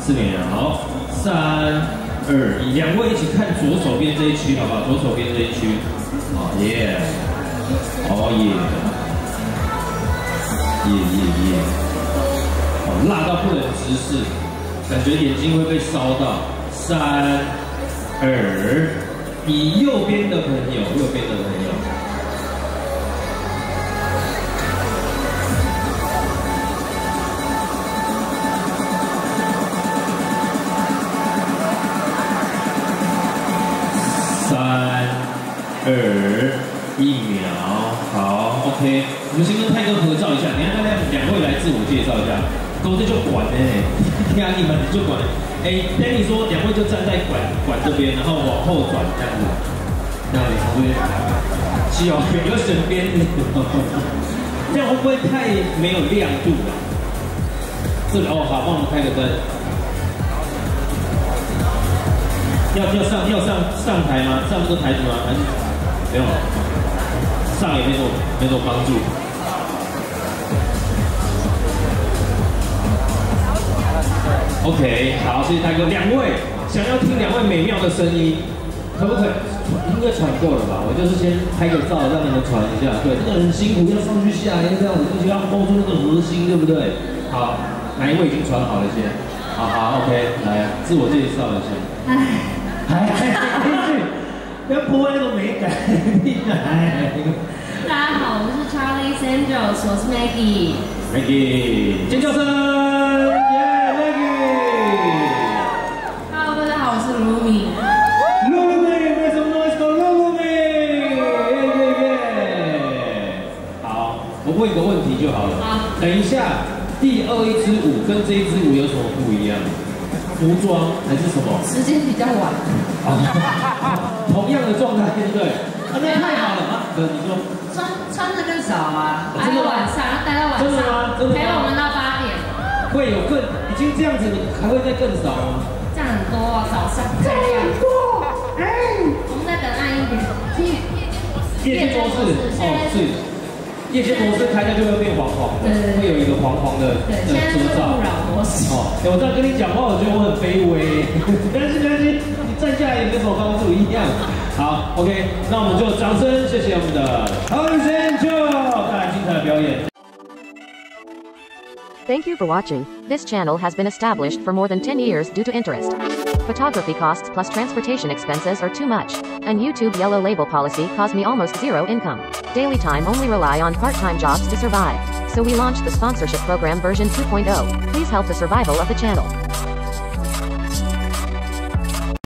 4秒，好，3、2、1，两位一起看左手边这一区，好不好？左手边这一区，好耶，哦耶，耶，好，辣到不能直视，感觉眼睛会被烧到。3、2、1，右边的朋友，右边的朋友。 3、2、1秒，好 ，OK， 我们先跟泰哥合照一下。等一下大家两位来自我介绍一下。狗这就管呢，对啊，你们就管。Danny 说两位就站在管这边，然后往后转这样子。那你从这边，是哦，有选边，这样会不会太没有亮度啊？这里哦，好，帮我们开个灯。 要上台吗？上这个台子吗？还是没有？上也没什么帮助。OK， 好，谢谢大哥。两位想要听两位美妙的声音，可不可以？应该传够了吧？我就是先拍个照，让你们传一下。对，这个很辛苦，要上去下来这样子，而且要 hold 住那个核心，对不对？好，哪一位已经传好了先？好 ，OK， 来，自我介绍一下。不要破坏那个美感。 大家好，我是 Charlie Angels， 我是 Maggie。 尖叫声，耶 Maggie。Hello， 大家好，我是 Lumi。Lumi， make some noise for Lumi。好，我问一个问题就好了。好。等一下，第2支舞跟这一支舞有什么不一样？ 服装还是什么？ 时间比较晚。 同样的状态，对不对？那太好了啊！你说穿的更少啊，还有晚上要待到晚上。 真的吗？真的吗？ 陪我们到8点。会有更已经这样子，你还会再更少吗？ 这样很多啊，早上最亮。我们再等暗一点。 夜间模式哦，是。 夜间模式开掉就会变黄黄的，会有一个黄黄的遮罩。哦，我这样跟你讲话，我觉得我很卑微。没关系，你站下来也没什么帮助一样。好 ，OK， 那我们就掌声，谢谢我们的 Charlie Angels 带来精彩的表演。 Thank you for watching. This channel has been established for more than 10 years due to interest. Photography costs plus transportation expenses are too much, and YouTube yellow label policy caused me almost zero income. Daily time only rely on part-time jobs to survive. So we launched the sponsorship program version 2.0. Please help the survival of the channel.